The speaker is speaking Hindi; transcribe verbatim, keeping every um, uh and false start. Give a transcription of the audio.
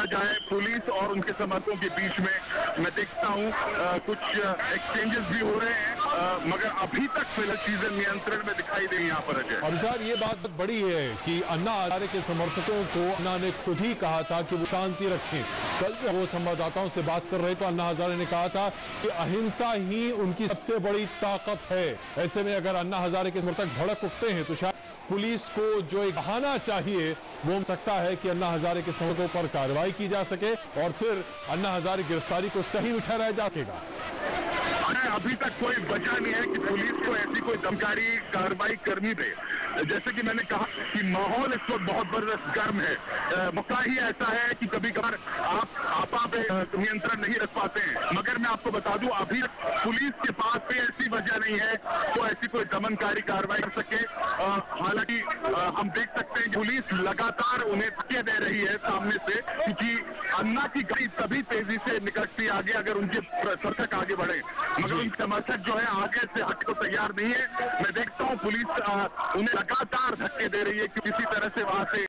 देखा जाए पुलिस और उनके समर्थकों के बीच में मैं देखता हूँ कुछ एक्सचेंजेस भी हो रहे हैं, आ, मगर अभी तक फिलहाल चीजें नियंत्रण में दिखाई दे यहाँ पर। अजय और सर ये बात बड़ी है कि अन्ना हजारे के समर्थकों को अन्ना ने खुद ही कहा था कि वो शांति रखें। कल जब वो संवाददाताओं से बात कर रहे तो अन्ना हजारे ने कहा था कि अहिंसा ही उनकी सबसे बड़ी ताकत है। ऐसे में अगर अन्ना हजारे के समर्थक भड़क उठते हैं तो शायद पुलिस को जो एक बहाना चाहिए वो हो सकता है कि अन्ना हजारे के समर्थकों पर कार्रवाई की जा सके और फिर अन्ना हजारे गिरफ्तारी को सही में ठहराया जा सकेगा। अभी तक कोई वजह नहीं है कि पुलिस को ऐसी कोई दमकारी कार्रवाई करनी दे। जैसे कि मैंने कहा कि माहौल इस वक्त बहुत जबरदस्त गर्म है। मौका ही ऐसा है कि कभी कभार आप आपा पे नियंत्रण नहीं रख पाते हैं, मगर मैं आपको बता दूं अभी पुलिस के पास भी ऐसी वजह नहीं है तो ऐसी कोई दमनकारी कार्रवाई कर सके। हालांकि हम देख सकते हैं पुलिस लगातार उन्हें धक्के दे रही है सामने से, क्योंकि अन्ना की गाड़ी तभी तेजी से निकलती आगे अगर उनके समर्थक आगे बढ़े, मगर उनके समर्थक जो है आगे से हट को तैयार नहीं है। मैं देखता हूँ पुलिस उन्हें लगातार धक्के दे रही है कि किसी तरह से वहां से